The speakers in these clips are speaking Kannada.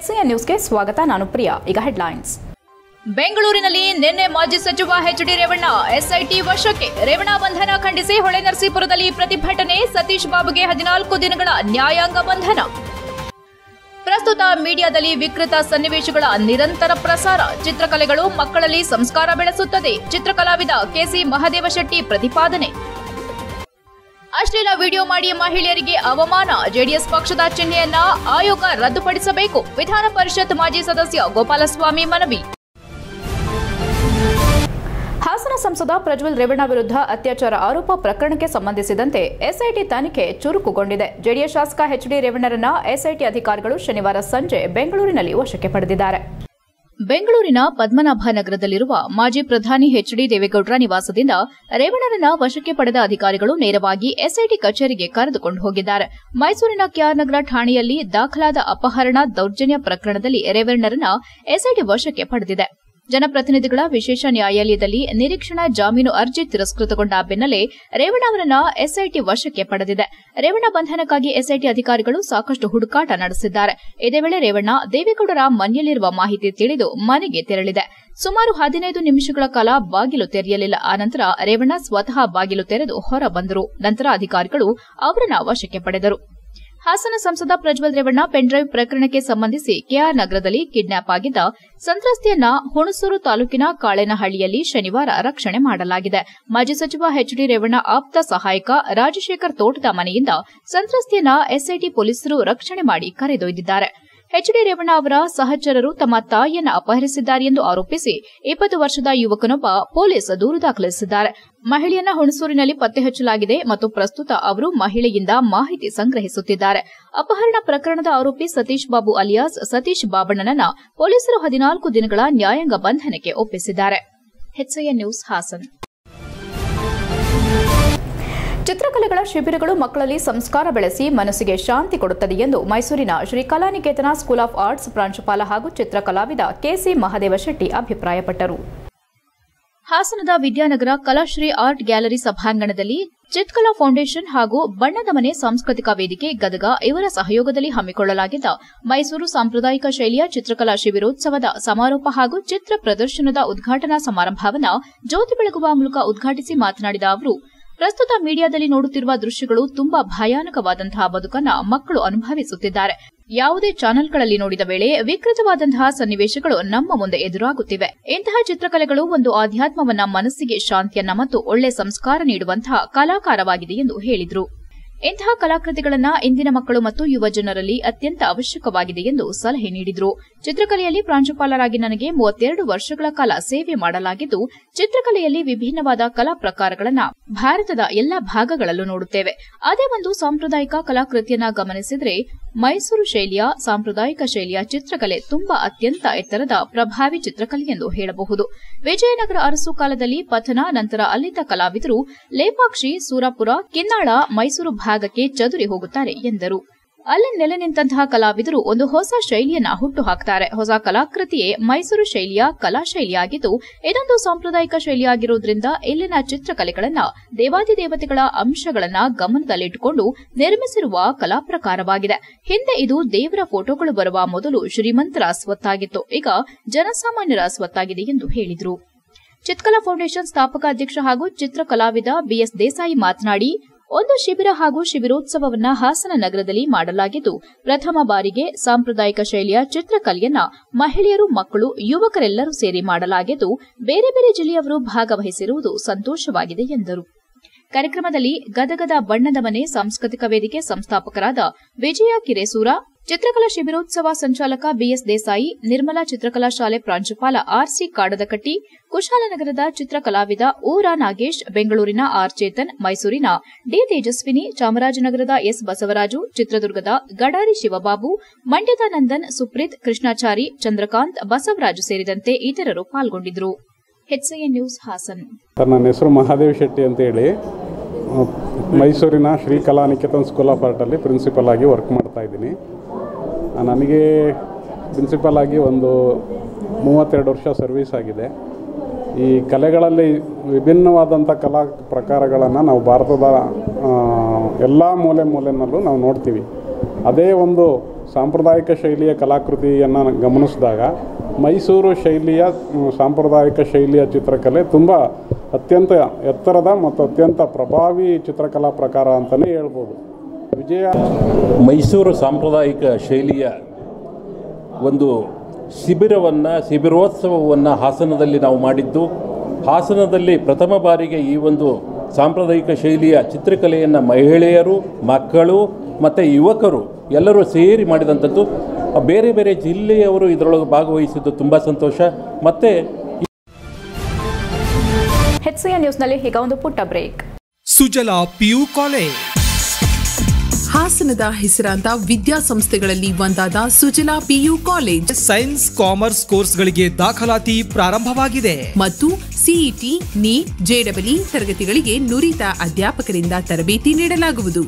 HCN ನ್ಯೂಸ್ಗೆ ಸ್ವಾಗತ. ನಾನು ಪ್ರಿಯಾ. ಈಗ ಹೆಡ್ಲೈನ್ಸ್. ಬೆಂಗಳೂರಿನಲ್ಲಿ ನಿನ್ನೆ ಮಾಜಿ ಸಚಿವ ಎಚ್.ಡಿ. ರೇವಣ್ಣ ಎಸ್ಐಟಿ ವಶಕ್ಕೆ. ರೇವಣ್ಣ ಬಂಧನ ಖಂಡಿಸಿ ಹೊಳೆನರಸೀಪುರದಲ್ಲಿ ಪ್ರತಿಭಟನೆ. ಸತೀಶ್ ಬಾಬುಗೆ 14 ದಿನಗಳ ನ್ಯಾಯಾಂಗ ಬಂಧನ. ಪ್ರಸ್ತುತ ಮೀಡಿಯಾದಲ್ಲಿ ವಿಕೃತ ಸನ್ನಿವೇಶಗಳ ನಿರಂತರ ಪ್ರಸಾರ. ಚಿತ್ರಕಲೆಗಳು ಮಕ್ಕಳಲ್ಲಿ ಸಂಸ್ಕಾರ ಬೆಳೆಸುತ್ತದೆ. ಚಿತ್ರಕಲಾವಿದ ಕೆಸಿ ಮಹದೇವ ಶೆಟ್ಟಿ ಪ್ರತಿಪಾದನೆ. ಅಶ್ಲೀಲ ವಿಡಿಯೋ ಮಾಡಿ ಮಹಿಳೆಯರಿಗೆ ಅವಮಾನ. ಜೆಡಿಎಸ್ ಪಕ್ಷದ ಚಿಹ್ನೆಯನ್ನ ಆಯೋಗ ರದ್ದುಪಡಿಸಬೇಕು. ವಿಧಾನ ಪರಿಷತ್ ಮಾಜಿ ಸದಸ್ಯ ಗೋಪಾಲಸ್ವಾಮಿ ಮನವಿ. ಹಾಸನ ಸಂಸದ ಪ್ರಜ್ವಲ್ ರೇವಣ್ಣ ವಿರುದ್ಧ ಅತ್ಯಾಚಾರ ಆರೋಪ ಪ್ರಕರಣಕ್ಕೆ ಸಂಬಂಧಿಸಿದಂತೆ ಎಸ್ಐಟಿ ತನಿಖೆ ಚುರುಕುಗೊಂಡಿದೆ. ಜೆಡಿಎಸ್ ಶಾಸಕ ಎಚ್.ಡಿ. ರೇವಣ್ಣರನ್ನ ಎಸ್ಐಟಿ ಅಧಿಕಾರಿಗಳು ಶನಿವಾರ ಸಂಜೆ ಬೆಂಗಳೂರಿನಲ್ಲಿ ವಶಕ್ಕೆ ಪಡೆದಿದ್ದಾರೆ. ಬೆಂಗಳೂರಿನ ಪದ್ಮನಾಭನಗರದಲ್ಲಿರುವ ಮಾಜಿ ಪ್ರಧಾನಿ ಎಚ್.ಡಿ. ದೇವೇಗೌಡರ ನಿವಾಸದಿಂದ ರೇವಣ್ಣರನ್ನ ವಶಕ್ಕೆ ಪಡೆದ ಅಧಿಕಾರಿಗಳು ನೇರವಾಗಿ ಎಸ್ಐಟಿ ಕಚೇರಿಗೆ ಕರೆದುಕೊಂಡು ಹೋಗಿದ್ದಾರೆ. ಮೈಸೂರಿನ ಕೆಆರ್ ನಗರ ಠಾಣೆಯಲ್ಲಿ ದಾಖಲಾದ ಅಪಹರಣ ದೌರ್ಜನ್ಯ ಪ್ರಕರಣದಲ್ಲಿ ರೇವಣ್ಣರನ್ನ ಎಸ್ಐಟಿ ವಶಕ್ಕೆ ಪಡೆದಿದೆ. ಜನಪ್ರತಿನಿಧಿಗಳ ವಿಶೇಷ ನ್ಯಾಯಾಲಯದಲ್ಲಿ ನಿರೀಕ್ಷಣಾ ಜಾಮೀನು ಅರ್ಜಿ ತಿರಸ್ಕೃತಗೊಂಡ ಬೆನ್ನಲ್ಲೇ ರೇವಣ್ಣ ಅವರನ್ನ ಎಸ್ಐಟಿ ವಶಕ್ಕೆ ಪಡೆದಿದೆ. ರೇವಣ್ಣ ಬಂಧನಕ್ಕಾಗಿ ಎಸ್ಐಟಿ ಅಧಿಕಾರಿಗಳು ಸಾಕಷ್ಟು ಹುಡುಕಾಟ ನಡೆಸಿದ್ದಾರೆ. ಇದೇ ವೇಳೆ ರೇವಣ್ಣ ದೇವೇಗೌಡರ ಮನೆಯಲ್ಲಿರುವ ಮಾಹಿತಿ ತಿಳಿದು ಮನೆಗೆ ತೆರಳಿದೆ. ಸುಮಾರು 15 ನಿಮಿಷಗಳ ಕಾಲ ಬಾಗಿಲು ತೆರೆಯಲಿಲ್ಲ. ಆನಂತರ ರೇವಣ್ಣ ಸ್ವತಃ ಬಾಗಿಲು ತೆರೆದು ಹೊರ ಬಂದರು. ನಂತರ ಅಧಿಕಾರಿಗಳು ಅವರನ್ನ ವಶಕ್ಕೆ ಪಡೆದರು. ಹಾಸನ ಸಂಸದ ಪ್ರಜ್ವಲ್ ರೇವಣ್ಣ ಪೆನ್ಡ್ರೈವ್ ಪ್ರಕರಣಕ್ಕೆ ಸಂಬಂಧಿಸಿ ಕೆಆರ್ ನಗರದಲ್ಲಿ ಕಿಡ್ನಾಪ್ ಆಗಿದ್ದ ಸಂತ್ರಸ್ತೆಯನ್ನ ಹುಣಸೂರು ತಾಲೂಕಿನ ಕಾಳೇನಹಳ್ಳಿಯಲ್ಲಿ ಶನಿವಾರ ರಕ್ಷಣೆ ಮಾಡಲಾಗಿದೆ. ಮಾಜಿ ಸಚಿವ ಎಚ್.ಡಿ. ರೇವಣ್ಣ ಆಪ್ತ ಸಹಾಯಕ ರಾಜಶೇಖರ್ ತೋಟದ ಮನೆಯಿಂದ ಸಂತ್ರಸ್ತೆಯನ್ನ ಎಸ್ಐಟಿ ಪೊಲೀಸರು ರಕ್ಷಣೆ ಮಾಡಿ ಕರೆದೊಯ್ದಿದ್ದಾರೆ. ಎಚ್.ಡಿ. ರೇವಣ್ಣ ಅವರ ಸಹಚರರು ತಮ್ಮ ತಾಯಿಯನ್ನ ಅಪಹರಿಸಿದ್ದಾರೆ ಎಂದು ಆರೋಪಿಸಿ 20 ವರ್ಷದ ಯುವಕನೊಬ್ಬ ಪೊಲೀಸ್ ದೂರು ದಾಖಲಿಸಿದ್ದಾರೆ. ಮಹಿಳೆಯನ್ನ ಹುಣಸೂರಿನಲ್ಲಿ ಪತ್ತೆ ಹಚ್ಚಲಾಗಿದೆ ಮತ್ತು ಪ್ರಸ್ತುತ ಅವರು ಮಹಿಳೆಯಿಂದ ಮಾಹಿತಿ ಸಂಗ್ರಹಿಸುತ್ತಿದ್ದಾರೆ. ಅಪಹರಣ ಪ್ರಕರಣದ ಆರೋಪಿ ಸತೀಶ್ ಬಾಬು ಅಲಿಯಾಸ್ ಸತೀಶ್ ಬಾಬಣ್ಣನನ್ನ ಪೊಲೀಸರು 14 ದಿನಗಳ ನ್ಯಾಯಾಂಗ ಬಂಧನಕ್ಕೆ ಒಪ್ಪಿಸಿದ್ದಾರೆ. HCN news Hassan. ಚಿತ್ರಕಲೆಗಳ ಶಿಬಿರಗಳು ಮಕ್ಕಳಲ್ಲಿ ಸಂಸ್ಕಾರ ಬೆಳೆಸಿ ಮನಸ್ಸಿಗೆ ಶಾಂತಿ ಕೊಡುತ್ತದೆ ಎಂದು ಮೈಸೂರಿನ Shri Kalaniketana school of arts ಪ್ರಾಂಶುಪಾಲ ಹಾಗೂ ಚಿತ್ರಕಲಾವಿದ ಕೆಸಿ ಮಹದೇವ ಶೆಟ್ಟಿ ಅಭಿಪ್ರಾಯಪಟ್ಟರು. ಹಾಸನದ ವಿದ್ಯಾನಗರ ಕಲಾಶ್ರೀ ಆರ್ಟ್ ಗ್ಯಾಲರಿ ಸಭಾಂಗಣದಲ್ಲಿ ಚಿತ್ಕಲಾ ಫೌಂಡೇಶನ್ ಹಾಗೂ ಬಣ್ಣದ ಮನೆ ಸಾಂಸ್ಕೃತಿಕ ವೇದಿಕೆ ಗದಗ ಇವರ ಸಹಯೋಗದಲ್ಲಿ ಹಮ್ಮಿಕೊಳ್ಳಲಾಗಿದ್ದ ಮೈಸೂರು ಸಾಂಪ್ರದಾಯಿಕ ಶೈಲಿಯ ಚಿತ್ರಕಲಾ ಶಿಬಿರೋತ್ಸವದ ಸಮಾರೋಪ ಹಾಗೂ ಚಿತ್ರ ಪ್ರದರ್ಶನದ ಉದ್ಘಾಟನಾ ಸಮಾರಂಭವನ್ನು ಜ್ಯೋತಿ ಬೆಳಗುವ ಮೂಲಕ ಉದ್ಘಾಟಿಸಿ ಮಾತನಾಡಿದ ಅವರು, ಪ್ರಸ್ತುತ ಮೀಡಿಯಾದಲ್ಲಿ ನೋಡುತ್ತಿರುವ ದೃಶ್ಯಗಳು ತುಂಬಾ ಭಯಾನಕವಾದಂತಹ ಬದುಕನ್ನು ಮಕ್ಕಳು ಅನುಭವಿಸುತ್ತಿದ್ದಾರೆ. ಯಾವುದೇ ಚಾನೆಲ್ಗಳಲ್ಲಿ ನೋಡಿದ ವೇಳೆ ವಿಕೃತವಾದಂತಹ ಸನ್ನಿವೇಶಗಳು ನಮ್ಮ ಮುಂದೆ ಎದುರಾಗುತ್ತಿವೆ. ಇಂತಹ ಚಿತ್ರಕಲೆಗಳು ಒಂದು ಆಧ್ಯಾತ್ಮವನ್ನ, ಮನಸ್ಸಿಗೆ ಶಾಂತಿಯನ್ನ ಮತ್ತು ಒಳ್ಳೆ ಸಂಸ್ಕಾರ ನೀಡುವಂತಹ ಕಲಾಕಾರವಾಗಿದೆ ಎಂದು ಹೇಳಿದರು. ಇಂತಹ ಕಲಾಕೃತಿಗಳನ್ನ ಇಂದಿನ ಮಕ್ಕಳು ಮತ್ತು ಯುವ ಜನರಲ್ಲಿ ಅತ್ಯಂತ ಅವಶ್ಯಕವಾಗಿದೆ ಎಂದು ಸಲಹೆ ನೀಡಿದರು. ಚಿತ್ರಕಲೆಯಲ್ಲಿ ಪ್ರಾಂಶುಪಾಲರಾಗಿ ನನಗೆ 32 ವರ್ಷಗಳ ಕಾಲ ಸೇವೆ ಮಾಡಲಾಗಿದ್ದು, ಚಿತ್ರಕಲೆಯಲ್ಲಿ ವಿಭಿನ್ನವಾದ ಕಲಾ ಪ್ರಕಾರಗಳನ್ನ ಭಾರತದ ಎಲ್ಲಾ ಭಾಗಗಳಲ್ಲೂ ನೋಡುತ್ತೇವೆ. ಅದೇ ಒಂದು ಸಾಂಪ್ರದಾಯಿಕ ಕಲಾಕೃತಿಯನ್ನ ಗಮನಿಸಿದರೆ ಮೈಸೂರು ಶೈಲಿಯ ಸಾಂಪ್ರದಾಯಿಕ ಶೈಲಿಯ ಚಿತ್ರಕಲೆ ತುಂಬಾ ಅತ್ಯಂತ ಎತ್ತರದ ಪ್ರಭಾವಿ ಚಿತ್ರಕಲೆ ಎಂದು ಹೇಳಬಹುದು. ವಿಜಯನಗರ ಅರಸು ಕಾಲದಲ್ಲಿ ಪಥನ, ನಂತರ ಅಲ್ಲಿದ್ದ ಕಲಾವಿದರು ಲೇಪಾಕ್ಷಿ, ಸೂರಾಪುರ, ಕಿನ್ನಾಳ, ಮೈಸೂರು ಭಾಗಕ್ಕೆ ಚದುರಿ ಹೋಗುತ್ತಾರೆ ಎಂದರು. ಅಲ್ಲಿ ನೆಲೆ ನಿಂತಹ ಕಲಾವಿದರು ಒಂದು ಹೊಸ ಶೈಲಿಯನ್ನ ಹುಟ್ಟು ಹಾಕ್ತಾರೆ. ಹೊಸ ಕಲಾಕೃತಿಯೇ ಮೈಸೂರು ಶೈಲಿಯ ಕಲಾ ಶೈಲಿಯಾಗಿದ್ದು, ಇದೊಂದು ಸಾಂಪ್ರದಾಯಿಕ ಶೈಲಿಯಾಗಿರುವುದರಿಂದ ಇಲ್ಲಿನ ಚಿತ್ರಕಲೆಗಳನ್ನ ದೇವಾದಿದೇವತೆಗಳ ಅಂಶಗಳನ್ನ ಗಮನದಲ್ಲಿಟ್ಟುಕೊಂಡು ನಿರ್ಮಿಸಿರುವ ಕಲಾ ಪ್ರಕಾರವಾಗಿದೆ. ಹಿಂದೆ ಇದು ದೇವರ ಫೋಟೋಗಳು ಬರುವ ಮೊದಲು ಶ್ರೀಮಂತರ ಸ್ವತ್ತಾಗಿತ್ತು, ಈಗ ಜನಸಾಮಾನ್ಯರ ಸ್ವತ್ತಾಗಿದೆ ಎಂದು ಹೇಳಿದರು. ಚಿತ್ಕಲಾ ಫೌಂಡೇಶನ್ ಸ್ಥಾಪಕ ಅಧ್ಯಕ್ಷ ಹಾಗೂ ಚಿತ್ರಕಲಾವಿದ ಬಿಎಸ್ ದೇಸಾಯಿ ಮಾತನಾಡಿ, ಒಂದು ಶಿಬಿರ ಹಾಗೂ ಶಿಬಿರೋತ್ಸವವನ್ನ ಹಾಸನ ನಗರದಲ್ಲಿ ಮಾಡಲಾಗಿದ್ದು, ಪ್ರಥಮ ಬಾರಿಗೆ ಸಾಂಪ್ರದಾಯಿಕ ಶೈಲಿಯ ಚಿತ್ರಕಲೆಯನ್ನ ಮಹಿಳೆಯರು, ಮಕ್ಕಳು, ಯುವಕರೆಲ್ಲರೂ ಸೇರಿ ಮಾಡಲಾಗಿದ್ದು, ಬೇರೆ ಬೇರೆ ಜಿಲ್ಲೆಯವರು ಭಾಗವಹಿಸಿರುವುದು ಸಂತೋಷವಾಗಿದೆ ಎಂದರು. ಕಾರ್ಯಕ್ರಮದಲ್ಲಿ ಗದಗದ ಬಣ್ಣದ ಮನೆ ಸಾಂಸ್ಕೃತಿಕ ವೇದಿಕೆ ಸಂಸ್ಥಾಪಕರಾದ ವಿಜಯ ಕಿರೇಸೂರ, ಚಿತ್ರಕಲಾ ಶಿಬಿರೋತ್ಸವ ಸಂಚಾಲಕ ಬಿಎಸ್ ದೇಸಾಯಿ, ನಿರ್ಮಲಾ ಚಿತ್ರಕಲಾ ಶಾಲೆ ಪ್ರಾಂಶುಪಾಲ ಆರ್ಸಿ ಕಾಡದಕಟ್ಟಿ, ಕುಶಾಲನಗರದ ಚಿತ್ರಕಲಾವಿದ ಊರ ನಾಗೇಶ್, ಬೆಂಗಳೂರಿನ ಆರ್ ಚೇತನ್, ಮೈಸೂರಿನ ಡಿ ತೇಜಸ್ವಿನಿ, ಚಾಮರಾಜನಗರದ ಎಸ್ ಬಸವರಾಜು, ಚಿತ್ರದುರ್ಗದ ಗಡಾರಿ ಶಿವಬಾಬು, ಮಂಡ್ಯದ ನಂದನ್, ಸುಪ್ರೀತ್, ಕೃಷ್ಣಾಚಾರಿ, ಚಂದ್ರಕಾಂತ್, ಬಸವರಾಜು ಸೇರಿದಂತೆ ಇತರರು ಪಾಲ್ಗೊಂಡಿದ್ದರು. HCN news Hassan. ನನ್ನ ಹೆಸರು ಮಹಾದೇವ್ ಶೆಟ್ಟಿ ಅಂತ ಹೇಳಿ, ಮೈಸೂರಿನ ಶ್ರೀ ಕಲಾನಿಕೇತನ್ ಸ್ಕೂಲ್ ಆಫ್ ಆರ್ಟಲ್ಲಿ ಪ್ರಿನ್ಸಿಪಲ್ ಆಗಿ ವರ್ಕ್ ಮಾಡ್ತಾ ಇದ್ದೀನಿ. ನನಗೆ ಪ್ರಿನ್ಸಿಪಲ್ ಆಗಿ ಒಂದು 32 ವರ್ಷ ಸರ್ವಿಸ್ ಆಗಿದೆ. ಈ ಕಲೆಗಳಲ್ಲಿ ವಿಭಿನ್ನವಾದಂಥ ಕಲಾ ಪ್ರಕಾರಗಳನ್ನು ನಾವು ಭಾರತದ ಎಲ್ಲ ಮೂಲೆಯಲ್ಲೂ ನಾವು ನೋಡ್ತೀವಿ. ಅದೇ ಒಂದು ಸಾಂಪ್ರದಾಯಿಕ ಶೈಲಿಯ ಕಲಾಕೃತಿಯನ್ನು ಗಮನಿಸಿದಾಗ ಮೈಸೂರು ಶೈಲಿಯ ಸಾಂಪ್ರದಾಯಿಕ ಶೈಲಿಯ ಚಿತ್ರಕಲೆ ತುಂಬ ಅತ್ಯಂತ ಎತ್ತರದ ಮತ್ತು ಅತ್ಯಂತ ಪ್ರಭಾವಿ ಚಿತ್ರಕಲಾ ಪ್ರಕಾರ ಅಂತಲೇ ಹೇಳ್ಬೋದು. ಮೈಸೂರು ಸಾಂಪ್ರದಾಯಿಕ ಶೈಲಿಯ ಒಂದು ಶಿಬಿರೋತ್ಸವವನ್ನು ಹಾಸನದಲ್ಲಿ ನಾವು ಮಾಡಿದ್ದು, ಹಾಸನದಲ್ಲಿ ಪ್ರಥಮ ಬಾರಿಗೆ ಈ ಒಂದು ಸಾಂಪ್ರದಾಯಿಕ ಶೈಲಿಯ ಚಿತ್ರಕಲೆಯನ್ನು ಮಹಿಳೆಯರು, ಮಕ್ಕಳು ಮತ್ತು ಯುವಕರು ಎಲ್ಲರೂ ಸೇರಿ ಮಾಡಿದಂಥದ್ದು. ಬೇರೆ ಬೇರೆ ಜಿಲ್ಲೆಯವರು ಇದರೊಳಗೆ ಭಾಗವಹಿಸಿದ್ದು ತುಂಬ ಸಂತೋಷ. ಮತ್ತು HCN ನ್ಯೂಸ್ನಲ್ಲಿ ಈಗ ಒಂದು ಪುಟ್ಟ ಬ್ರೇಕ್. ಸುಜಲಾ ಪಿಯು ಕಾಲೇಜ್ ಹಾಸನದ ಹೆಸರಾಂತ ವಿದ್ಯಾಸಂಸ್ಥೆಗಳಲ್ಲಿ ಒಂದಾದ Sujala PU college science commerce ಕೋರ್ಸ್ಗಳಿಗೆ ದಾಖಲಾತಿ ಪ್ರಾರಂಭವಾಗಿದೆ ಮತ್ತು ಸಿಇಟಿ, ನೀಟ್, JEE ತರಗತಿಗಳಿಗೆ ನುರಿತ ಅಧ್ಯಾಪಕರಿಂದ ತರಬೇತಿ ನೀಡಲಾಗುವುದು.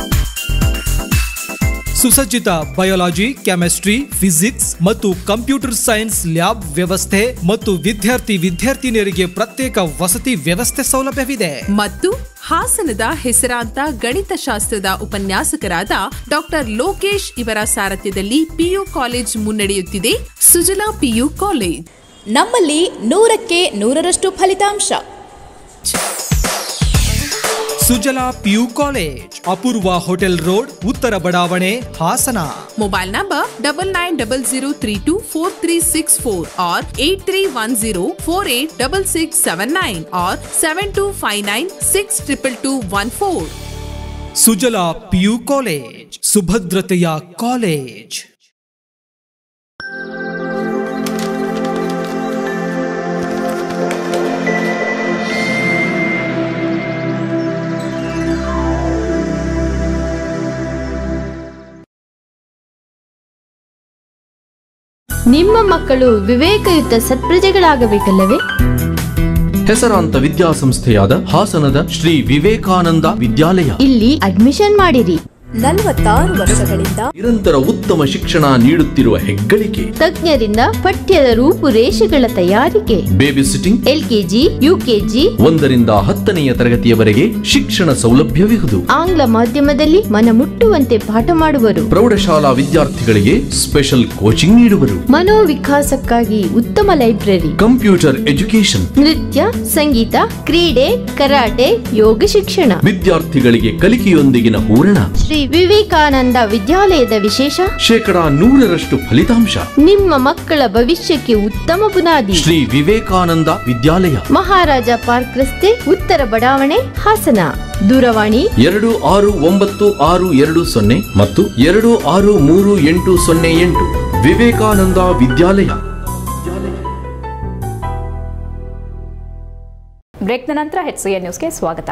ಸುಸಜ್ಜಿತ ಬಯಾಲಜಿ, ಕೆಮಿಸ್ಟ್ರಿ, ಫಿಸಿಕ್ಸ್ ಮತ್ತು ಕಂಪ್ಯೂಟರ್ ಸೈನ್ಸ್ ಲ್ಯಾಬ್ ವ್ಯವಸ್ಥೆ ಮತ್ತು ವಿದ್ಯಾರ್ಥಿನಿಯರಿಗೆ ಪ್ರತ್ಯೇಕ ವಸತಿ ವ್ಯವಸ್ಥೆ ಸೌಲಭ್ಯವಿದೆ. ಮತ್ತು ಹಾಸನದ ಹೆಸರಾಂತ ಗಣಿತಶಾಸ್ತ್ರದ ಉಪನ್ಯಾಸಕರಾದ ಡಾಕ್ಟರ್ ಲೋಕೇಶ್ ಇವರ ಸಾರಥ್ಯದಲ್ಲಿ ಪಿಯು ಕಾಲೇಜ್ ಮುನ್ನಡೆಯುತ್ತಿದೆ. ಸುಜಲಾ ಪಿಯು ಕಾಲೇಜ್, ನಮ್ಮಲ್ಲಿ 100ಕ್ಕೆ 100ರಷ್ಟು ಫಲಿತಾಂಶ. Sujala PU college, Apoorva hotel road, ಉತ್ತರ ಬಡಾವಣೆ, Hassan. Mobile number 9900324364 or 8310486679 or 7259622214. Sujala PU college, ಸುಭದ್ರತೆಯ ಕಾಲೇಜ್. ನಿಮ್ಮ ಮಕ್ಕಳು ವಿವೇಕಯುತ ಸತ್ಪ್ರಜೆಗಳಾಗಬೇಕಲ್ಲವೇ? ಹೆಸರಾಂತ ವಿದ್ಯಾಸಂಸ್ಥೆಯಾದ ಹಾಸನದ ಶ್ರೀ ವಿವೇಕಾನಂದ ವಿದ್ಯಾಲಯ, ಇಲ್ಲಿ ಅಡ್ಮಿಷನ್ ಮಾಡಿರಿ. 46 ವರ್ಷಗಳಿಂದ ನಿರಂತರ ಉತ್ತಮ ಶಿಕ್ಷಣ ನೀಡುತ್ತಿರುವ ಹೆಗ್ಗಳಿಕೆ, ತಜ್ಞರಿಂದ ಪಠ್ಯದ ರೂಪುರೇಷೆಗಳ ತಯಾರಿಕೆ, ಬೇಬಿ ಸಿಟ್ಟಿಂಗ್, LKG, UKG 1ರಿಂದ 10ನೆಯ ತರಗತಿಯವರೆಗೆ ಶಿಕ್ಷಣ ಸೌಲಭ್ಯವಿರುವುದು. ಆಂಗ್ಲ ಮಾಧ್ಯಮದಲ್ಲಿ ಮನಮುಟ್ಟುವಂತೆ ಪಾಠ ಮಾಡುವರು. ಪ್ರೌಢಶಾಲಾ ವಿದ್ಯಾರ್ಥಿಗಳಿಗೆ ಸ್ಪೆಷಲ್ ಕೋಚಿಂಗ್ ನೀಡುವರು. ಮನೋವಿಕಾಸಕ್ಕಾಗಿ ಉತ್ತಮ ಲೈಬ್ರರಿ, ಕಂಪ್ಯೂಟರ್ ಎಜುಕೇಶನ್, ನೃತ್ಯ, ಸಂಗೀತ, ಕ್ರೀಡೆ, ಕರಾಟೆ, ಯೋಗ ಶಿಕ್ಷಣ. ವಿದ್ಯಾರ್ಥಿಗಳಿಗೆ ಕಲಿಕೆಯೊಂದಿಗಿನ ಹೂರಣ. ಶ್ರೀ ವಿವೇಕಾನಂದ ವಿದ್ಯಾಲಯದ ವಿಶೇಷ 100% ಫಲಿತಾಂಶ. ನಿಮ್ಮ ಮಕ್ಕಳ ಭವಿಷ್ಯಕ್ಕೆ ಉತ್ತಮ ಬುನಾದಿ. ಶ್ರೀ ವಿವೇಕಾನಂದ ವಿದ್ಯಾಲಯ, ಮಹಾರಾಜ ಪಾರ್ಕ್ ರಸ್ತೆ, ಉತ್ತರ ಬಡಾವಣೆ, ಹಾಸನ. ದೂರವಾಣಿ 269620 ಮತ್ತು 263808. ವಿವೇಕಾನಂದ ವಿದ್ಯಾಲಯ. ಬ್ರೇಕ್ನ ನಂತರ HCN ನ್ಯೂಸ್ಗೆ ಸ್ವಾಗತ.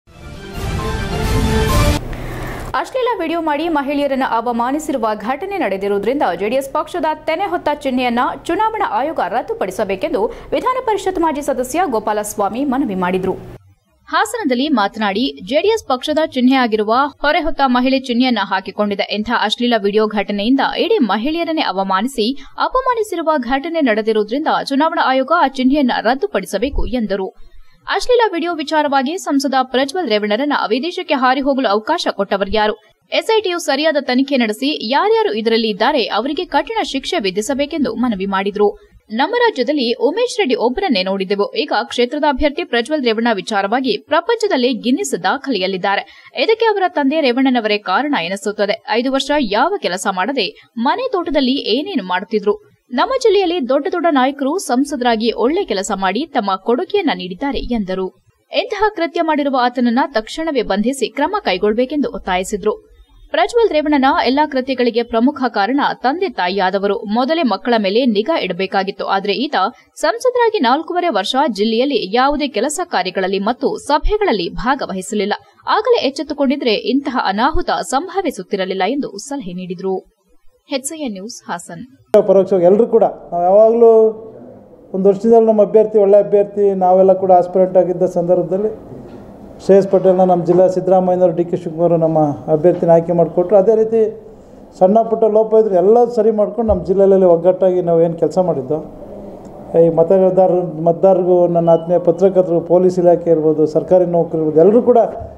ಅಶ್ಲೀಲ ವಿಡಿಯೋ ಮಾಡಿ ಮಹಿಳೆಯರನ್ನು ಅವಮಾನಿಸಿರುವ ಘಟನೆ ನಡೆದಿರುವುದರಿಂದ ಜೆಡಿಎಸ್ ಪಕ್ಷದ ತೆನೆ ಹೊತ್ತ ಚಿಹ್ನೆಯನ್ನ ಚುನಾವಣಾ ಆಯೋಗ ರದ್ದುಪಡಿಸಬೇಕೆಂದು ವಿಧಾನ ಪರಿಷತ್ ಮಾಜಿ ಸದಸ್ಯ ಗೋಪಾಲಸ್ವಾಮಿ ಮನವಿ ಮಾಡಿದರು. ಹಾಸನದಲ್ಲಿ ಮಾತನಾಡಿ, ಜೆಡಿಎಸ್ ಪಕ್ಷದ ಚಿಹ್ನೆಯಾಗಿರುವ ಹೊರೆಹೊತ್ತ ಮಹಿಳೆ ಚಿಹ್ನೆಯನ್ನ ಹಾಕಿಕೊಂಡಿದೆ. ಇಂಥ ಅಶ್ಲೀಲ ವಿಡಿಯೋ ಘಟನೆಯಿಂದ ಇಡೀ ಮಹಿಳೆಯರನ್ನೇ ಅಪಮಾನಿಸಿರುವ ಘಟನೆ ನಡೆದಿರುವುದರಿಂದ ಚುನಾವಣಾ ಆಯೋಗ ಆ ಚಿಹ್ನೆಯನ್ನ ರದ್ದುಪಡಿಸಬೇಕು ಎಂದರು. ಅಶ್ಲೀಲ ವಿಡಿಯೋ ವಿಚಾರವಾಗಿ ಸಂಸದ ಪ್ರಜ್ವಲ್ ರೇವಣ್ಣರನ್ನ ವಿದೇಶಕ್ಕೆ ಹಾರಿ ಹೋಗಲು ಅವಕಾಶ ಕೊಟ್ಟವರ್ಯಾರು? ಎಸ್ಐಟಿಯು ಸರಿಯಾದ ತನಿಖೆ ನಡೆಸಿ ಯಾರ್ಯಾರು ಇದರಲ್ಲಿ ಇದ್ದಾರೆ ಅವರಿಗೆ ಕಠಿಣ ಶಿಕ್ಷೆ ವಿಧಿಸಬೇಕೆಂದು ಮನವಿ ಮಾಡಿದರು. ನಮ್ಮ ರಾಜ್ಯದಲ್ಲಿ ಉಮೇಶ್ ರೆಡ್ಡಿ ಒಬ್ಬರನ್ನೇ ನೋಡಿದೆವು. ಈಗ ಕ್ಷೇತ್ರದ ಅಭ್ಯರ್ಥಿ ಪ್ರಜ್ವಲ್ ರೇವಣ್ಣ ವಿಚಾರವಾಗಿ ಪ್ರಪಂಚದಲ್ಲೇ ಗಿನ್ನಿಸ್ ದಾಖಲೆಯಲ್ಲಿದ್ದಾರೆ. ಇದಕ್ಕೆ ಅವರ ತಂದೆ ರೇವಣ್ಣನವರೇ ಕಾರಣ ಎನಿಸುತ್ತದೆ. 5 ವರ್ಷ ಯಾವ ಕೆಲಸ ಮಾಡದೆ ಮನೆ ತೋಟದಲ್ಲಿ ಏನೇನು ಮಾಡುತ್ತಿದ್ರು. ನಮ್ಮ ಜಿಲ್ಲೆಯಲ್ಲಿ ದೊಡ್ಡ ದೊಡ್ಡ ನಾಯಕರು ಸಂಸದರಾಗಿ ಒಳ್ಳೆ ಕೆಲಸ ಮಾಡಿ ತಮ್ಮ ಕೊಡುಗೆಯನ್ನ ನೀಡಿದ್ದಾರೆ ಎಂದರು. ಇಂತಹ ಕೃತ್ಯ ಮಾಡಿರುವ ಆತನನ್ನ ತಕ್ಷಣವೇ ಬಂಧಿಸಿ ಕ್ರಮ ಕೈಗೊಳ್ಳಬೇಕೆಂದು ಒತ್ತಾಯಿಸಿದರು. ಪ್ರಜ್ವಲ್ ರೇವಣ್ಣನ ಎಲ್ಲಾ ಕೃತ್ಯಗಳಿಗೆ ಪ್ರಮುಖ ಕಾರಣ ತಂದೆ ತಾಯಿಯಾದವರು. ಮೊದಲೇ ಮಕ್ಕಳ ಮೇಲೆ ನಿಗಾ ಇಡಬೇಕಾಗಿತ್ತು. ಆದರೆ ಈತ ಸಂಸದರಾಗಿ 4.5 ವರ್ಷ ಜಿಲ್ಲೆಯಲ್ಲಿ ಯಾವುದೇ ಕೆಲಸ ಕಾರ್ಯಗಳಲ್ಲಿ ಮತ್ತು ಸಭೆಗಳಲ್ಲಿ ಭಾಗವಹಿಸಲಿಲ್ಲ. ಆಗಲೇ ಎಚ್ಚೆತ್ತುಕೊಂಡಿದ್ರೆ ಇಂತಹ ಅನಾಹುತ ಸಂಭವಿಸುತ್ತಿರಲಿಲ್ಲ ಎಂದು ಸಲಹೆ ನೀಡಿದರು. HCN news Hassan. ಪರೋಕ್ಷವಾಗಿ ಎಲ್ಲರೂ ಕೂಡ ನಾವು ಯಾವಾಗಲೂ ಒಂದು ವರ್ಷದಲ್ಲಿ ನಮ್ಮ ಅಭ್ಯರ್ಥಿ ಒಳ್ಳೆ ಅಭ್ಯರ್ಥಿ ನಾವೆಲ್ಲ ಕೂಡ ಆಸ್ಪಿರೆಂಟ್ ಆಗಿದ್ದ ಸಂದರ್ಭದಲ್ಲಿ ಶ್ರೇಯಸ್ ಪಟೇಲ್ನ ನಮ್ಮ ಜಿಲ್ಲಾ ಸಿದ್ದರಾಮಯ್ಯನವರು DK ಶಿವಕುಮಾರ್ ನಮ್ಮ ಅಭ್ಯರ್ಥಿನ ಆಯ್ಕೆ ಮಾಡಿಕೊಟ್ರು. ಅದೇ ರೀತಿ ಸಣ್ಣ ಪುಟ್ಟ ಲೋಪ ಇದ್ದರೆ ಎಲ್ಲ ಸರಿ ಮಾಡ್ಕೊಂಡು ನಮ್ಮ ಜಿಲ್ಲೆಯಲ್ಲಿ ಒಗ್ಗಟ್ಟಾಗಿ ನಾವು ಏನು ಕೆಲಸ ಮಾಡಿದ್ದೋ ಈ ಮತದಾರರಿಗೂ ನನ್ನ ಆತ್ಮೀಯ ಪತ್ರಕರ್ತರು, ಪೊಲೀಸ್ ಇಲಾಖೆ ಇರ್ಬೋದು, ಸರ್ಕಾರಿ ನೌಕರರು ಇರ್ಬೋದು, ಎಲ್ಲರೂ ಕೂಡ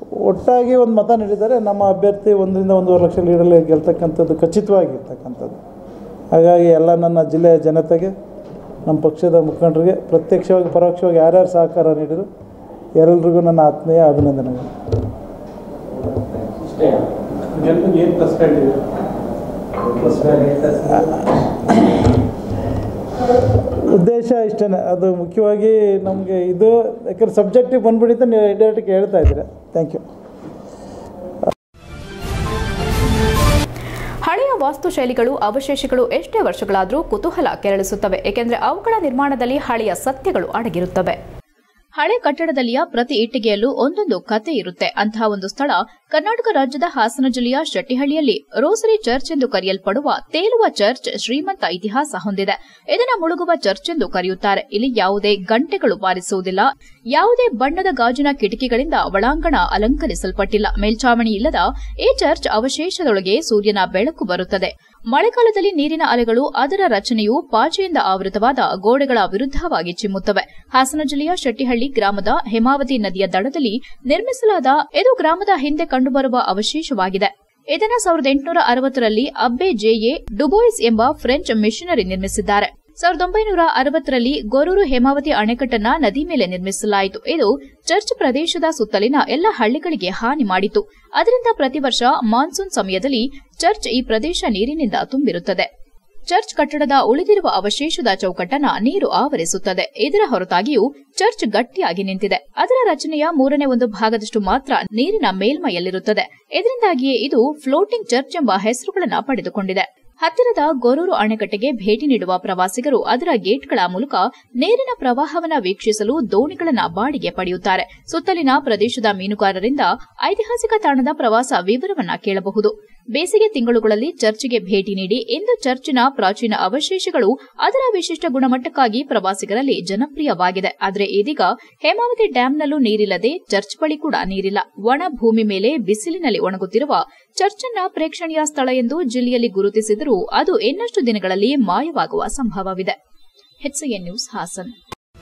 ಒಟ್ಟಾಗಿ ಒಂದು ಮತ ನೀಡಿದ್ದಾರೆ. ನಮ್ಮ ಅಭ್ಯರ್ಥಿ 1-1.5 ಲಕ್ಷ ಲೀಡಲ್ಲಿ ಗೆಲ್ತಕ್ಕಂಥದ್ದು ಖಚಿತವಾಗಿರ್ತಕ್ಕಂಥದ್ದು. ಹಾಗಾಗಿ ಎಲ್ಲ ನನ್ನ ಜಿಲ್ಲೆಯ ಜನತೆಗೆ, ನಮ್ಮ ಪಕ್ಷದ ಮುಖಂಡರಿಗೆ, ಪ್ರತ್ಯಕ್ಷವಾಗಿ ಪರೋಕ್ಷವಾಗಿ ಯಾರ್ಯಾರು ಸಹಕಾರ ನೀಡಿದ್ರು ಎಲ್ಲರಿಗೂ ನನ್ನ ಆತ್ಮೀಯ ಅಭಿನಂದನೆಗಳು. ಉದ್ದೇಶ ಇಷ್ಟೇ, ಅದು ಮುಖ್ಯವಾಗಿ ನಮಗೆ ಇದು ಯಾಕಂದರೆ ಸಬ್ಜೆಕ್ಟಿಗೆ ಬಂದ್ಬಿಟ್ಟಿದ್ದ ನೀವು ಇಂಡೈರೆಕ್ಟಾಗಿ ಹೇಳ್ತಾ ಇದ್ದೀರಾ. Thank you. ಹಳೆಯ ವಾಸ್ತುಶೈಲಿಗಳು, ಅವಶೇಷಗಳು ಎಷ್ಟೇ ವರ್ಷಗಳಾದರೂ ಕುತೂಹಲ ಕೆರಳಿಸುತ್ತವೆ, ಏಕೆಂದರೆ ಅವುಗಳ ನಿರ್ಮಾಣದಲ್ಲಿ ಹಳೆಯ ಸತ್ಯಗಳು ಅಡಗಿರುತ್ತವೆ. ಹಳೆ ಕಟ್ಟಡದಲ್ಲಿಯ ಪ್ರತಿ ಇಟ್ಟಿಗೆಯಲ್ಲೂ ಒಂದೊಂದು ಕತೆ ಇರುತ್ತೆ. ಅಂತಹ ಒಂದು ಸ್ಥಳ ಕರ್ನಾಟಕ ರಾಜ್ಯದ ಹಾಸನ ಜಿಲ್ಲೆಯ ಶೆಟ್ಟಿಹಳ್ಳಿಯಲ್ಲಿ ರೋಸರಿ ಚರ್ಚ್ ಎಂದು ಕರೆಯಲ್ಪಡುವ ತೇಲುವ ಚರ್ಚ್ ಶ್ರೀಮಂತ ಇತಿಹಾಸ ಹೊಂದಿದೆ. ಇದನ್ನು ಮುಳುಗುವ ಚರ್ಚ್ ಎಂದು ಕರೆಯುತ್ತಾರೆ. ಇಲ್ಲಿ ಯಾವುದೇ ಗಂಟೆಗಳು ಬಾರಿಸುವುದಿಲ್ಲ, ಯಾವುದೇ ಬಣ್ಣದ ಗಾಜಿನ ಕಿಟಕಿಗಳಿಂದ ಒಳಾಂಗಣ ಅಲಂಕರಿಸಲ್ಪಟ್ಟಿಲ್ಲ, ಮೇಲ್ಛಾವಣಿ ಇಲ್ಲದ ಈ ಚರ್ಚ್ ಅವಶೇಷದೊಳಗೆ ಸೂರ್ಯನ ಬೆಳಕು ಬರುತ್ತದೆ. ಮಳೆಗಾಲದಲ್ಲಿ ನೀರಿನ ಅಲೆಗಳು ಅದರ ರಚನೆಯು ಪಾಚಿಯಿಂದ ಆವೃತವಾದ ಗೋಡೆಗಳ ವಿರುದ್ಧವಾಗಿ ಚಿಮ್ಮುತ್ತವೆ. ಹಾಸನ ಜಿಲ್ಲೆಯ ಶೆಟ್ಟಿಹಳ್ಳಿ ಗ್ರಾಮದ ಹೇಮಾವತಿ ನದಿಯ ದಡದಲ್ಲಿ ನಿರ್ಮಿಸಲಾದ ಇದು ಗ್ರಾಮದ ಹಿಂದೆ ಕಂಡುಬರುವ ಅವಶೇಷವಾಗಿದೆ. ಇದನ್ನು 1860ರಲ್ಲಿ ಅಬ್ಬೆ ಜೆ.ಎ. ಡುಬೋಯಿಸ್ ಎಂಬ ಫ್ರೆಂಚ್ ಮಿಷನರಿ ನಿರ್ಮಿಸಿದ್ದಾರೆ. 1960ರಲ್ಲಿ ಗೊರೂರು ಹೇಮಾವತಿ ಅಣೆಕಟ್ಟನ್ನ ನದಿ ಮೇಲೆ ನಿರ್ಮಿಸಲಾಯಿತು. ಇದು ಚರ್ಚ್ ಪ್ರದೇಶದ ಸುತ್ತಲಿನ ಎಲ್ಲ ಹಳ್ಳಿಗಳಿಗೆ ಹಾನಿ ಮಾಡಿತು. ಅದರಿಂದ ಪ್ರತಿ ವರ್ಷ ಮಾನ್ಸೂನ್ ಸಮಯದಲ್ಲಿ ಚರ್ಚ್ ಈ ಪ್ರದೇಶ ನೀರಿನಿಂದ ತುಂಬಿರುತ್ತದೆ. ಚರ್ಚ್ ಕಟ್ಟಡದ ಉಳಿದಿರುವ ಅವಶೇಷದ ಚೌಕಟ್ಟನ್ನ ನೀರು ಆವರಿಸುತ್ತದೆ. ಇದರ ಹೊರತಾಗಿಯೂ ಚರ್ಚ್ ಗಟ್ಟಿಯಾಗಿ ನಿಂತಿದೆ. ಅದರ ರಚನೆಯ 1/3 ಭಾಗದಷ್ಟು ಮಾತ್ರ ನೀರಿನ ಮೇಲ್ಮೈಯಲ್ಲಿರುತ್ತದೆ. ಇದರಿಂದಾಗಿಯೇ ಇದು ಫ್ಲೋಟಿಂಗ್ ಚರ್ಚ್ ಎಂಬ ಹೆಸರುಗಳನ್ನು ಪಡೆದುಕೊಂಡಿದೆ. ಹತ್ತಿರದ ಗೊರೂರು ಅಣೆಕಟ್ಟೆಗೆ ಭೇಟಿ ನೀಡುವ ಪ್ರವಾಸಿಗರು ಅದರ ಗೇಟ್ಗಳ ಮೂಲಕ ನೀರಿನ ಪ್ರವಾಹವನ್ನು ವೀಕ್ಷಿಸಲು ದೋಣಿಗಳನ್ನು ಬಾಡಿಗೆ ಪಡೆಯುತ್ತಾರೆ. ಸುತ್ತಲಿನ ಪ್ರದೇಶದ ಮೀನುಗಾರರಿಂದ ಐತಿಹಾಸಿಕ ತಾಣದ ಪ್ರವಾಸ ವಿವರವನ್ನು ಕೇಳಬಹುದು. ಬೇಸಿಗೆ ತಿಂಗಳುಗಳಲ್ಲಿ ಚರ್ಚ್ಗೆ ಭೇಟಿ ನೀಡಿ ಇಂದು ಚರ್ಚಿನ ಪ್ರಾಚೀನ ಅವಶೇಷಗಳು ಅದರ ವಿಶಿಷ್ಟ ಗುಣಮಟ್ಟಕ್ಕಾಗಿ ಪ್ರವಾಸಿಗರಲ್ಲಿ ಜನಪ್ರಿಯವಾಗಿದೆ. ಆದರೆ ಇದೀಗ ಹೇಮಾವತಿ ಡ್ಯಾಂನಲ್ಲೂ ನೀರಿಲ್ಲದೆ ಚರ್ಚ್ ಬಳಿ ಕೂಡ ನೀರಿಲ್ಲ. ಒಣ ಭೂಮಿ ಮೇಲೆ ಬಿಸಿಲಿನಲ್ಲಿ ಒಣಗುತ್ತಿರುವ ಚರ್ಚ್ ಅನ್ನ ಪ್ರೇಕ್ಷಣೀಯ ಸ್ಥಳ ಎಂದು ಜಿಲ್ಲೆಯಲ್ಲಿ ಗುರುತಿಸಿದರೂ ಅದು ಇನ್ನಷ್ಟು ದಿನಗಳಲ್ಲಿ ಮಾಯವಾಗುವ ಸಂಭವವಿದೆ. HCN news Hassan.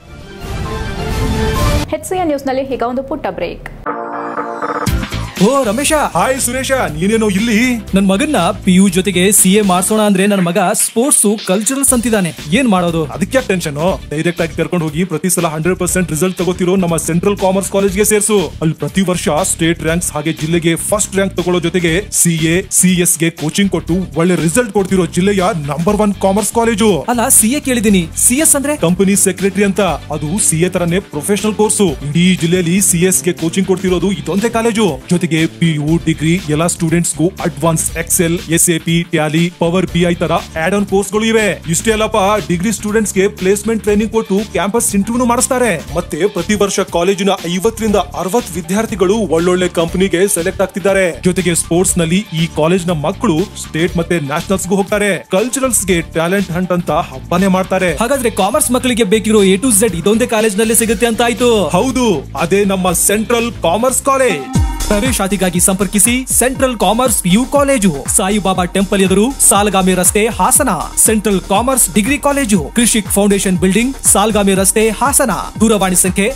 HCN ನ್ಯೂಸ್ನಲ್ಲಿ ಈಗ ಒಂದು ಪುಟ್ಟ ಬ್ರೇಕ್. ಓ ರಮೇಶ, ಹಾಯ್ ಸುರೇಶ, ನೀನೇನೋ ಇಲ್ಲಿ? ನನ್ ಮಗನ್ನ PU ಜೊತೆಗೆ CA ಮಾಡ್ಸೋಣ ಅಂದ್ರೆ ನನ್ನ ಮಗ ಸ್ಪೋರ್ಟ್ಸ್ ಕಲ್ಚರಲ್ಸ್ ಅಂತಿದ್ದಾನೆ. ಏನ್ ಮಾಡೋದು? ಅದಕ್ಕೆ ಟೆನ್ಷನ್. ಡೈರೆಕ್ಟ್ ಆಗಿ ಕರ್ಕೊಂಡು ಹೋಗಿ ಪ್ರತಿ ಸಲ 100% ರಿಸಲ್ಟ್ ತಗೋತಿರೋ ನಮ್ಮ ಸೆಂಟ್ರಲ್ ಕಾಮರ್ಸ್ ಕಾಲೇಜ್ಗೆ ಸೇರ್ಸು. ಅಲ್ಲಿ ಪ್ರತಿ ವರ್ಷ ಸ್ಟೇಟ್ ರ್ಯಾಂಕ್ಸ್ ಹಾಗೆ ಜಿಲ್ಲೆಗೆ ಫಸ್ಟ್ ರ್ಯಾಂಕ್ ತಗೊಳ್ಳೋ ಜೊತೆಗೆ CA CS ಗೆ ಕೋಚಿಂಗ್ ಕೊಟ್ಟು ಒಳ್ಳೆ ರಿಸಲ್ಟ್ ಕೊಡ್ತಿರೋ ಜಿಲ್ಲೆಯ ನಂಬರ್ 1 ಕಾಮರ್ಸ್ ಕಾಲೇಜು. ಅಲ್ಲ, CA ಕೇಳಿದೀನಿ, CS ಅಂದ್ರೆ ಕಂಪನಿ ಸೆಕ್ರೆಟರಿ ಅಂತ. ಅದು CA ತರನೇ ಪ್ರೊಫೆಷನಲ್ ಕೋರ್ಸು. ಇಡೀ ಜಿಲ್ಲೆಯಲ್ಲಿ CS ಗೆ ಕೋಚಿಂಗ್ ಕೊಡ್ತಿರೋದು ಇದೊಂದೇ ಕಾಲೇಜು. ಜೊತೆಗೆ PU ಡಿಗ್ರಿ ಎಲ್ಲ ಸ್ಟೂಡೆಂಟ್ಸ್ ಗೂ advance excel, SAP, tally, power BI ತರ ಆಡ್ ಆನ್ ಕೋರ್ಸ್ ಗಳು ಇವೆ. ಇಷ್ಟೇ ಅಲ್ಲಪ್ಪ, ಡಿಗ್ರಿ ಸ್ಟೂಡೆಂಟ್ಸ್ ಗೆ ಪ್ಲೇಸ್ಮೆಂಟ್ ಟ್ರೈನಿಂಗ್ ಕೊಟ್ಟು ಕ್ಯಾಂಪಸ್ ಇಂಟರ್ವ್ಯೂ ಮಾಡಿಸ್ತಾರೆ. ಮತ್ತೆ ಪ್ರತಿ ವರ್ಷ ಕಾಲೇಜಿನ 50 ರಿಂದ 60 ವಿದ್ಯಾರ್ಥಿಗಳು ಒಳ್ಳೊಳ್ಳೆ ಕಂಪನಿಗೆ ಸೆಲೆಕ್ಟ್ ಆಗ್ತಿದ್ದಾರೆ. ಜೊತೆಗೆ ಸ್ಪೋರ್ಟ್ಸ್ ನಲ್ಲಿ ಈ ಕಾಲೇಜ್ ನ ಮಕ್ಕಳು ಸ್ಟೇಟ್ ಮತ್ತೆ ನ್ಯಾಷನಲ್ಸ್ ಗೂ ಹೋಗ್ತಾರೆ. ಕಲ್ಚರಲ್ಸ್ ಗೆ ಟ್ಯಾಲೆಂಟ್ ಹಂಟ್ ಅಂತ ಹಬ್ಬನೇ ಮಾಡ್ತಾರೆ. ಹಾಗಾದ್ರೆ ಕಾಮರ್ಸ್ ಮಕ್ಕಳಿಗೆ ಬೇಕಿರೋ A to Z ಇದೊಂದೇ ಕಾಲೇಜ್ ನಲ್ಲಿ ಸಿಗುತ್ತೆ ಅಂತ ಆಯ್ತು. ಹೌದು, ಅದೇ ನಮ್ಮ ಸೆಂಟ್ರಲ್ ಕಾಮರ್ಸ್ ಕಾಲೇಜ್. ಪ್ರವೇಶಾತಿಗಾಗಿ ಸಂಪರ್ಕಿಸಿ central commerce PU college, Saibaba temple ಎದುರು, ಸಾಲಗಾಮಿ ರಸ್ತೆ, Hassan. Central commerce degree college, Krishik foundation building, Salagami ರಸ್ತೆ, ಹಾಸನ. ದೂರವಾಣಿ ಸಂಖ್ಯೆ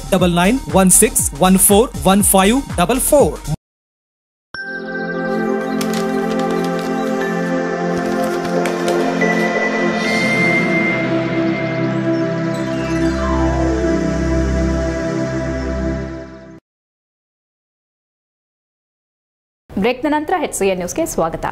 9916141544. ಬ್ರೇಕ್ನ ನಂತರ HCN ನ್ಯೂಸ್ಗೆ ಸ್ವಾಗತ.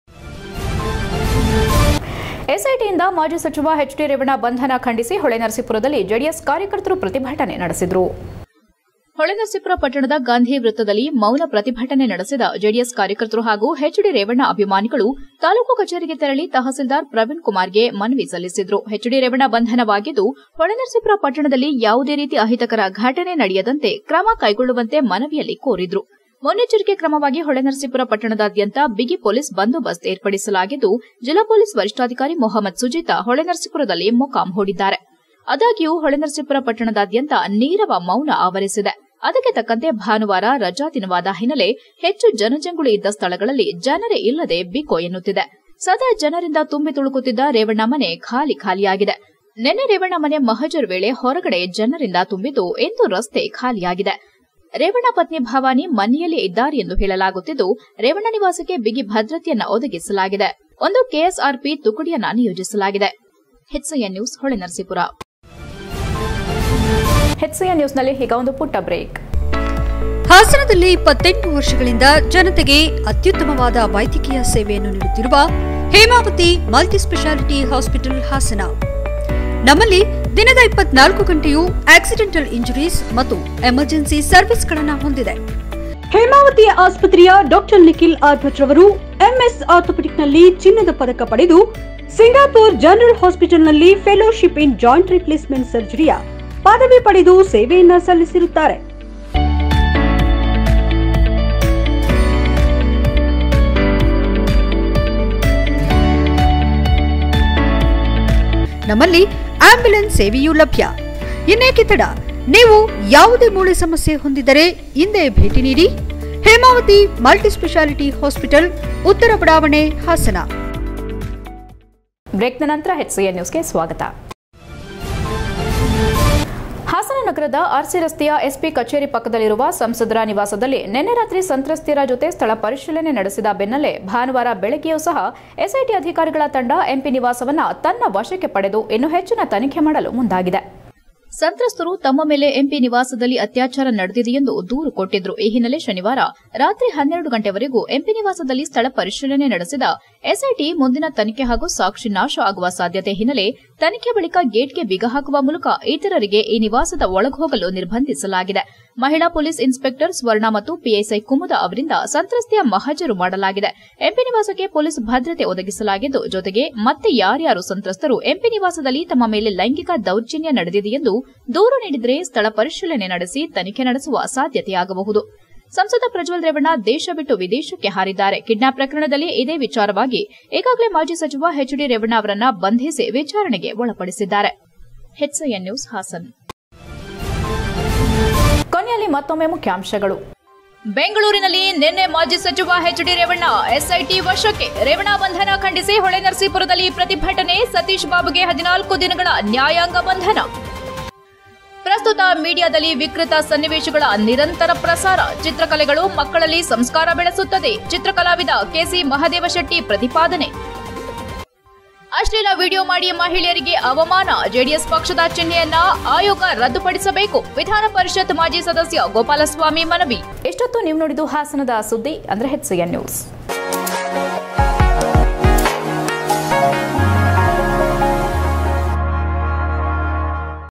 SITಯಿಂದ ಮಾಜಿ ಸಚಿವ HD ರೇವಣ್ಣ ಬಂಧನ ಖಂಡಿಸಿ ಹೊಳೆನರಸೀಪುರದಲ್ಲಿ JDS ಕಾರ್ಯಕರ್ತರು ಪ್ರತಿಭಟನೆ ನಡೆಸಿದರು. ಹೊಳೆನರಸೀಪುರ ಪಟ್ಟಣದ ಗಾಂಧಿ ವೃತ್ತದಲ್ಲಿ ಮೌನ ಪ್ರತಿಭಟನೆ ನಡೆಸಿದ JDS ಕಾರ್ಯಕರ್ತರು ಹಾಗೂ HD ರೇವಣ್ಣ ಅಭಿಮಾನಿಗಳು ತಾಲೂಕು ಕಚೇರಿಗೆ ತೆರಳಿ ತಹಸೀಲ್ದಾರ್ ಪ್ರವೀಣ್ ಕುಮಾರ್ಗೆ ಮನವಿ ಸಲ್ಲಿಸಿದರು. HD ರೇವಣ್ಣ ಬಂಧನವಾಗಿದ್ದು ಹೊಳೆನರಸೀಪುರ ಪಟ್ಟಣದಲ್ಲಿ ಯಾವುದೇ ರೀತಿ ಅಹಿತಕರ ಘಟನೆ ನಡೆಯದಂತೆ ಕ್ರಮ ಕೈಗೊಳ್ಳುವಂತೆ ಮನವಿಯಲ್ಲಿ ಕೋರಿದ್ರು. ಮುನ್ನೆಚ್ಚರಿಕೆ ಕ್ರಮವಾಗಿ ಹೊಳೆನರಸೀಪುರ ಪಟ್ಟಣದಾದ್ಯಂತ ಬಿಗಿ ಪೊಲೀಸ್ ಬಂದೋಬಸ್ತ್ ಏರ್ಪಡಿಸಲಾಗಿದ್ದು, ಜಿಲ್ಲಾ ಪೊಲೀಸ್ ವರಿಷ್ಠಾಧಿಕಾರಿ ಮೊಹಮ್ಮದ್ ಸುಜೀತಾ ಹೊಳೆನರಸೀಪುರದಲ್ಲಿ ಮೊಕಾಂ ಹೂಡಿದ್ದಾರೆ. ಆದಾಗ್ಯೂ ಹೊಳೆನರಸೀಪುರ ಪಟ್ಟಣದಾದ್ಯಂತ ನೀರವ ಮೌನ ಆವರಿಸಿದೆ. ಅದಕ್ಕೆ ತಕ್ಕಂತೆ ಭಾನುವಾರ ರಜಾ ದಿನವಾದ ಹಿನ್ನೆಲೆ ಹೆಚ್ಚು ಜನಜಂಗುಳಿ ಇದ್ದ ಸ್ಥಳಗಳಲ್ಲಿ ಜನರೇ ಇಲ್ಲದೆ ಬಿಕೋ ಎನ್ನುತ್ತಿದೆ. ಸದಾ ಜನರಿಂದ ತುಂಬಿ ತುಳುಕುತ್ತಿದ್ದ ರೇವಣ್ಣ ಮನೆ ಖಾಲಿಯಾಗಿದೆ. ನಿನ್ನೆ ರೇವಣ್ಣ ಮನೆ ಮಹಜರ್ ವೇಳೆ ಹೊರಗಡೆ ಜನರಿಂದ ತುಂಬಿದ್ದು ಇಂದು ರಸ್ತೆ ಖಾಲಿಯಾಗಿದೆ. ರೇವಣ್ಣ ಪತ್ನಿ ಭವಾನಿ ಮನೆಯಲ್ಲಿ ಇದ್ದಾರೆ ಎಂದು ಹೇಳಲಾಗುತ್ತಿದ್ದು, ರೇವಣ್ಣ ನಿವಾಸಕ್ಕೆ ಬಿಗಿ ಭದ್ರತೆಯನ್ನು ಒದಗಿಸಲಾಗಿದೆ. ಒಂದು ಕೆಎಸ್ಆರ್ಪಿ ತುಕಡಿಯನ್ನು ನಿಯೋಜಿಸಲಾಗಿದೆ. HCN news Holenarasipura. HCN ನ್ಯೂಸ್ನಲ್ಲಿ ಈಗ ಒಂದು ಪುಟ್ಟ ಬ್ರೇಕ್. ಹಾಸನದಲ್ಲಿ 28 ವರ್ಷಗಳಿಂದ ಜನತೆಗೆ ಅತ್ಯುತ್ತಮವಾದ ವೈದ್ಯಕೀಯ ಸೇವೆಯನ್ನು ನೀಡುತ್ತಿರುವ Hemavathi multi speciality hospital Hassan. ನಮ್ಮಲ್ಲಿ ದಿನದ 24 ಗಂಟೆಯೂ ಆಕ್ಸಿಡೆಂಟಲ್ ಇಂಜುರೀಸ್ ಮತ್ತು ಎಮರ್ಜೆನ್ಸಿ ಸರ್ವಿಸ್ಗಳನ್ನು ಹೊಂದಿದೆ. ಹೇಮಾವತಿ ಆಸ್ಪತ್ರೆಯ ಡಾಕ್ಟರ್ ನಿಖಿಲ್ ಆರ್ಭಟ್ ರವರು MS ಆರ್ಥೋಪೆಡಿಕ್ನಲ್ಲಿ ಚಿನ್ನದ ಪದಕ ಪಡೆದು ಸಿಂಗಾಪುರ್ ಜನರಲ್ ಹಾಸ್ಪಿಟಲ್ನಲ್ಲಿ ಫೆಲೋಶಿಪ್ ಇನ್ ಜಾಯಿಂಟ್ ರಿಪ್ಲೇಸ್ಮೆಂಟ್ ಸರ್ಜರಿಯ ಪದವಿ ಪಡೆದು ಸೇವೆಯನ್ನ ಸಲ್ಲಿಸಿರುತ್ತಾರೆ. ನಮ್ಮಲ್ಲಿ ಆಂಬ್ಯುಲೆನ್ಸ್ ಸೇವೆಯೂ ಲಭ್ಯ. ಇನ್ನೇಕೆ ತಡ? ನೀವು ಯಾವುದೇ ಮೂಳೆ ಸಮಸ್ಯೆ ಹೊಂದಿದ್ದರೆ ಇಂದೇ ಭೇಟಿ ನೀಡಿ. ಹೇಮಾವತಿ ಮಲ್ಟಿ ಸ್ಪೆಷಾಲಿಟಿ ಹಾಸ್ಪಿಟಲ್, ಉತ್ತರ ಬಡಾವಣೆ, ಹಾಸನ. ಬ್ರೇಕ್ನ ನಂತರ HCN ನ್ಯೂಸ್ಗೆ ಸ್ವಾಗತ. ಹಾಸನ ನಗರದ ಆರ್ಸಿ ರಸ್ತೆಯ SP ಕಚೇರಿ ಪಕ್ಕದಲ್ಲಿರುವ ಸಂಸದರ ನಿವಾಸದಲ್ಲಿ ನಿನ್ನೆ ರಾತ್ರಿ ಸಂತ್ರಸ್ತರ ಜೊತೆ ಸ್ಥಳ ಪರಿಶೀಲನೆ ನಡೆಸಿದ ಬೆನ್ನಲ್ಲೇ ಭಾನುವಾರ ಬೆಳಗ್ಗೆಯೂ ಸಹ SIT ಅಧಿಕಾರಿಗಳ ತಂಡ MP ನಿವಾಸವನ್ನು ತನ್ನ ವಶಕ್ಕೆ ಪಡೆದು ಇನ್ನೂ ಹೆಚ್ಚಿನ ತನಿಖೆ ಮಾಡಲು ಮುಂದಾಗಿದೆ. ಸಂತ್ರಸ್ತರು ತಮ್ಮ ಮೇಲೆ MP ನಿವಾಸದಲ್ಲಿ ಅತ್ಯಾಚಾರ ನಡೆದಿದೆ ಎಂದು ದೂರು ಕೊಟ್ಟಿದ್ರು. ಈ ಹಿನ್ನೆಲೆ ಶನಿವಾರ ರಾತ್ರಿ 12 ಗಂಟೆವರೆಗೂ MP ನಿವಾಸದಲ್ಲಿ ಸ್ಥಳ ಪರಿಶೀಲನೆ ನಡೆಸಿದ SIT ಮುಂದಿನ ತನಿಖೆ ಹಾಗೂ ಸಾಕ್ಷಿ ನಾಶ ಆಗುವ ಸಾಧ್ಯತೆ ಹಿನ್ನೆಲೆ ತನಿಖೆ ಬಳಿಕ ಗೇಟ್ಗೆ ಬಿಗ ಹಾಕುವ ಮೂಲಕ ಇತರರಿಗೆ ಈ ನಿವಾಸದ ಒಳಗೋಗಲು ನಿರ್ಬಂಧಿಸಲಾಗಿದೆ. ಮಹಿಳಾ ಪೊಲೀಸ್ ಇನ್ಸ್ಪೆಕ್ಟರ್ ಸ್ವರ್ಣ ಮತ್ತು PSI ಕುಮುದ ಅವರಿಂದ ಸಂತ್ರಸ್ತೆಯ ಮಹಜರು ಮಾಡಲಾಗಿದೆ. MP ನಿವಾಸಕ್ಕೆ ಪೊಲೀಸ್ ಭದ್ರತೆ ಒದಗಿಸಲಾಗಿದ್ದು, ಜೊತೆಗೆ ಮತ್ತೆ ಯಾರ್ಯಾರು ಸಂತ್ರಸ್ತರು MP ನಿವಾಸದಲ್ಲಿ ತಮ್ಮ ಮೇಲೆ ಲೈಂಗಿಕ ದೌರ್ಜನ್ಯ ನಡೆದಿದೆ ಎಂದು ದೂರು ನೀಡಿದರೆ ಸ್ಥಳ ಪರಿಶೀಲನೆ ನಡೆಸಿ ತನಿಖೆ ನಡೆಸುವ ಸಾಧ್ಯತೆಯಾಗಬಹುದು. ಸಂಸದ ಪ್ರಜ್ವಲ್ ರೇವಣ್ಣ ದೇಶ ಬಿಟ್ಟು ವಿದೇಶಕ್ಕೆ ಹಾರಿದ್ದಾರೆ. ಕಿಡ್ನಾಪ್ ಪ್ರಕರಣದಲ್ಲಿ ಇದೇ ವಿಚಾರವಾಗಿ ಈಗಾಗಲೇ ಮಾಜಿ ಸಚಿವ HD ರೇವಣ್ಣ ಅವರನ್ನ ಬಂಧಿಸಿ ವಿಚಾರಣೆಗೆ ಒಳಪಡಿಸಿದ್ದಾರೆ. HCN news Haasan. ಕೊನೆಯಲ್ಲಿ ಮತ್ತೊಮ್ಮೆ ಮುಖ್ಯಾಂಶಗಳು. ಬೆಂಗಳೂರಿನಲ್ಲಿ ನಿನ್ನೆ ಮಾಜಿ ಸಚಿವ HD ರೇವಣ್ಣ SIT ವಶಕ್ಕೆ. ರೇವಣ್ಣ ಬಂಧನ ಖಂಡಿಸಿ ಹೊಳೆನರಸೀಪುರದಲ್ಲಿ ಪ್ರತಿಭಟನೆ. ಸತೀಶ್ ಬಾಬುಗೆ 14 ದಿನಗಳ ನ್ಯಾಯಾಂಗ ಬಂಧನ. ಪ್ರಸ್ತುತ ಮೀಡಿಯಾದಲ್ಲಿ ವಿಕೃತ ಸನ್ನಿವೇಶಗಳ ನಿರಂತರ ಪ್ರಸಾರ. ಚಿತ್ರಕಲೆಗಳು ಮಕ್ಕಳಲ್ಲಿ ಸಂಸ್ಕಾರ ಬೆಳೆಸುತ್ತದೆ. ಚಿತ್ರಕಲಾವಿದ KC ಮಹದೇವ ಶೆಟ್ಟಿ ಪ್ರತಿಪಾದನೆ. ಅಶ್ಲೀಲ ವಿಡಿಯೋ ಮಾಡಿ ಮಹಿಳೆಯರಿಗೆ ಅವಮಾನ. JDS ಪಕ್ಷದ ಚಿಹ್ನೆಯನ್ನ ಆಯೋಗ ರದ್ದುಪಡಿಸಬೇಕು. ವಿಧಾನ ಪರಿಷತ್ ಮಾಜಿ ಸದಸ್ಯ ಗೋಪಾಲಸ್ವಾಮಿ ಮನವಿ. ಎಷ್ಟೊತ್ತು ನೀವು ನೋಡಿದ್ದು ಹಾಸನದ ಸುದ್ದಿ ಅಂದ್ರೆ HCN ನ್ಯೂಸ್.